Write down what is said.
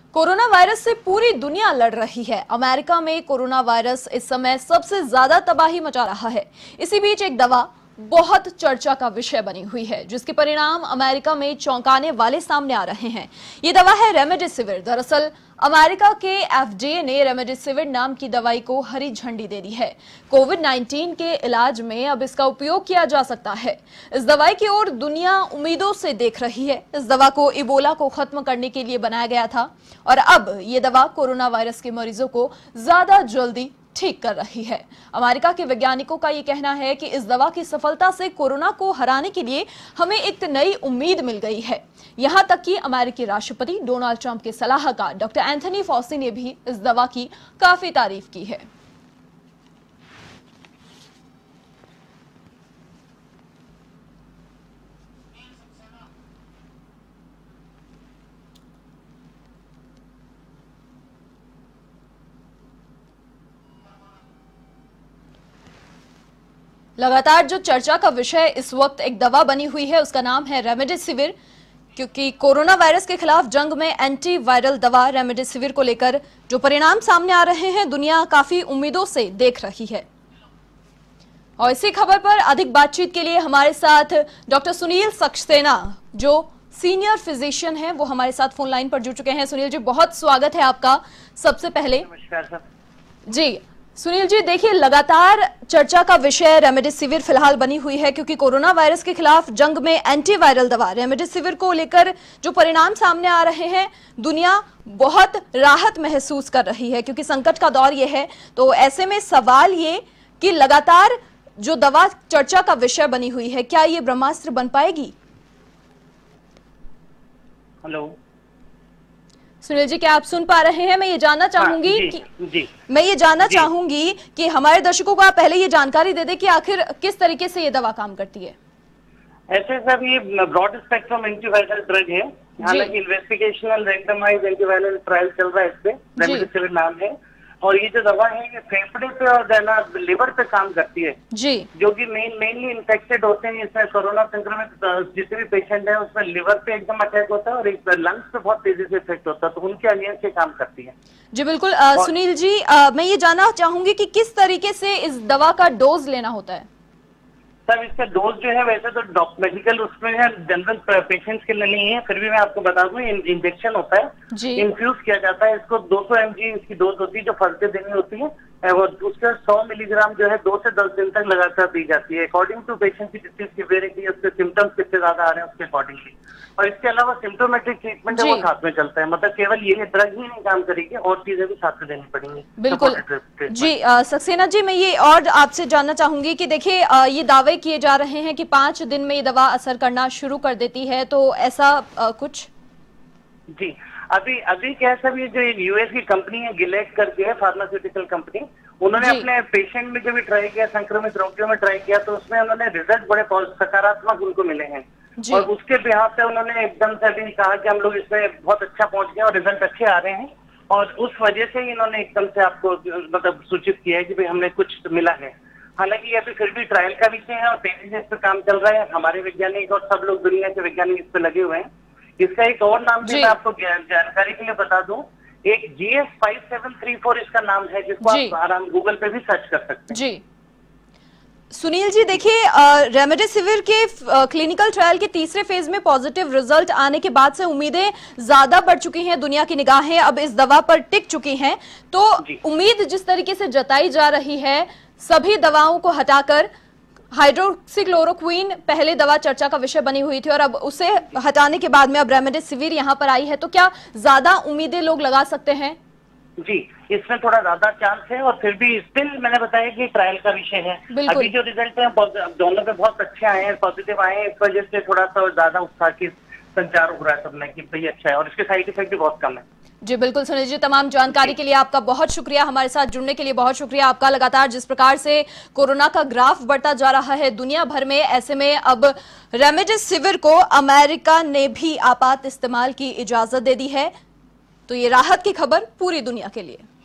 Corona virus से पूरी दुनिया लड़ रही है। अमेरिका में कोरोना वायरस इस समय सबसे ज्यादा तबाही मचा रहा है। इसी बीच एक दवा बहुत चर्चा का विषय बनी हुई है, जिसके परिणाम अमेरिका में चौंकाने वाले सामने आ रहे हैं। ये दवा है रेमडेसिविर। दरअसल अमेरिका के FDA ने रेमडेसिविर नाम की दवाई को हरी झंडी दे दी है। कोविड-19 के इलाज में अब इसका उपयोग किया जा सकता है। इस दवाई की ओर दुनिया उम्मीदों से देख रही है। इस दवा को इबोला को खत्म करने के लिए बनाया गया था और अब ये दवा कोरोना वायरस के मरीजों को ज्यादा जल्दी ठीक कर रही है। अमेरिका के वैज्ञानिकों का यह कहना है कि इस दवा की सफलता से कोरोना को हराने के लिए हमें एक नई उम्मीद मिल गई है। यहां तक कि अमेरिकी राष्ट्रपति डोनाल्ड ट्रंप के सलाहकार डॉक्टर एंथनी फॉसी ने भी इस दवा की काफी तारीफ की है। लगातार जो चर्चा का विषय इस वक्त एक दवा बनी हुई है, उसका नाम है रेमडेसिविर, क्योंकि कोरोना वायरस के खिलाफ जंग में एंटीवायरल दवा रेमडेसिविर को लेकर जो परिणाम सामने आ रहे हैं, दुनिया काफी उम्मीदों से देख रही है। और इसी खबर पर अधिक बातचीत के लिए हमारे साथ डॉक्टर सुनील सक्सेना, जो सीनियर फिजिशियन हैं, वो हमारे साथ फोन लाइन पर जुड़ चुके हैं। सुनील जी, बहुत स्वागत है आपका। सबसे पहले नमस्कार सर जी। सुनील जी, देखिए, लगातार चर्चा का विषय रेमडेसिविर फिलहाल बनी हुई है, क्योंकि कोरोना वायरस के खिलाफ जंग में एंटीवायरल दवा रेमडेसिविर को लेकर जो परिणाम सामने आ रहे हैं, दुनिया बहुत राहत महसूस कर रही है, क्योंकि संकट का दौर ये है। तो ऐसे में सवाल ये कि लगातार जो दवा चर्चा का विषय बनी हुई है, क्या ये ब्रह्मास्त्र बन पाएगी? हेलो सुनील जी, क्या आप सुन पा रहे हैं? मैं ये जानना चाहूंगी कि हमारे दर्शकों को आप पहले ये जानकारी दे दें कि आखिर किस तरीके से ये दवा काम करती है। ऐसे सब ये ब्रॉड स्पेक्ट्रम एंटीवायरल ड्रग है। हालांकि इन्वेस्टिगेशनल रैंडमाइज्ड एंटीवायरल ट्रायल चल रहा है, इस पे रेमडेसिविर नाम है। और ये जो दवा है ये फेफड़े पे और लिवर पे काम करती है जी, जो कि मेनली इन्फेक्टेड होते हैं। इसमें कोरोना संक्रमित जितने भी पेशेंट हैं, उसमें लिवर पे एकदम अटैक होता है और एक लंग्स पे बहुत तेजी से इफेक्ट होता है, तो उनके अगेंस्ट से काम करती है। जी बिल्कुल। सुनील जी, मैं ये जानना चाहूंगी कि किस तरीके से इस दवा का डोज लेना होता है? सर, इसका डोज जो है वैसे तो मेडिकल उसमें है, जनरल पेशेंट्स के लिए नहीं है, फिर भी मैं आपको बता दूं, इंजेक्शन होता है, इन्फ्यूज किया जाता है। इसको 200 mg इसकी डोज होती है, जो फर्स्ट डे देनी होती है। वो उसके 100 मिलीग्राम जो है 2 से 10 दिन तक लगातार दी जाती है, अकॉर्डिंग टू पेशेंट की जितनी सीवियरिटी है, उसके सिम्टम्स कितने ज्यादा आ रहे हैं उसके अकॉर्डिंगली। और इसके अलावा सिम्टोमेट्रिक ट्रीटमेंट है वो साथ में चलता है, मतलब केवल ये ड्रग ही नहीं काम करेगी, और चीजें भी साथ में देनी पड़ेंगी। बिल्कुल जी। सक्सेना जी, मैं ये और आपसे जानना चाहूंगी कि देखिए, ये दावे किए जा रहे हैं कि 5 दिन में ये दवा असर करना शुरू कर देती है, तो ऐसा कुछ? जी, अभी क्या है सर, ये जो यूएस की कंपनी है गिलेड करके है, फार्मास्यूटिकल कंपनी, उन्होंने अपने पेशेंट में जो भी ट्राई किया, संक्रमित रोगियों में ट्राई किया, तो उसमें उन्होंने रिजल्ट बड़े सकारात्मक उनको मिले हैं। और उसके बिहाफ पे उन्होंने एकदम से अभी कहा कि हम लोग इसमें बहुत अच्छा पहुंच गए और रिजल्ट अच्छे आ रहे हैं, और उस वजह से ही इन्होंने एकदम से आपको मतलब सूचित किया है कि भाई हमने कुछ मिला है। हालांकि अभी फिर भी ट्रायल का विषय है और तेजी से इस पर काम चल रहा है। हमारे वैज्ञानिक और सब लोग दुनिया के वैज्ञानिक इस पे लगे हुए हैं। इसका एक और नाम भी मैं आपको जानकारी के लिए बता दूं, एक GS5734 इसका नाम है, जिसको आप आराम गूगल पे भी सर्च कर सकते हैं। जी सुनील जी, देखिए, रेमडेसिविर के क्लिनिकल ट्रायल के तीसरे फेज में पॉजिटिव रिजल्ट आने के बाद से उम्मीदें ज्यादा बढ़ चुकी हैं, दुनिया की निगाहें अब इस दवा पर टिक चुकी हैं। तो उम्मीद जिस तरीके से जताई जा रही है, सभी दवाओं को हटाकर हाइड्रोक्सीक्लोरोक्वीन पहले दवा चर्चा का विषय बनी हुई थी, और अब उसे हटाने के बाद में अब रेमडेसिविर यहाँ पर आई है, तो क्या ज्यादा उम्मीदें लोग लगा सकते हैं? जी, इसमें थोड़ा ज्यादा चांस है, और फिर भी स्टिल मैंने बताया कि ट्रायल का विषय है। अभी जो रिजल्ट है दोनों पे बहुत अच्छे आए हैं, पॉजिटिव आए हैं, इस वजह से थोड़ा सा ज्यादा उत्साह की संचार हो रहा है सबने कि भाई अच्छा है, और इसके साइड इफेक्ट भी बहुत कम है। जी बिल्कुल सुनील जी, तमाम जानकारी के लिए आपका बहुत शुक्रिया, हमारे साथ जुड़ने के लिए बहुत शुक्रिया आपका। लगातार जिस प्रकार से कोरोना का ग्राफ बढ़ता जा रहा है दुनिया भर में, ऐसे में अब रेमडेसिविर को अमेरिका ने भी आपात इस्तेमाल की इजाजत दे दी है, तो ये राहत की खबर पूरी दुनिया के लिए।